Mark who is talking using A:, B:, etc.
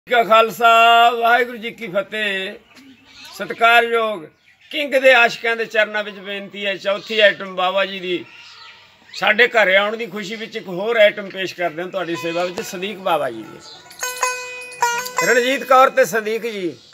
A: का खालसा वाहिगुरू जी की फतेह। सत्कारयोग किंग दे आशिकां दे चरनां विच बेनती है। चौथी आइटम बाबा जी की साडे घरे आउण दी खुशी विच एक होर आइटम पेश करदे हां तुहाडी सेवा विच। सदीक बाबा जी दी रणजीत कौर ते सदीक जी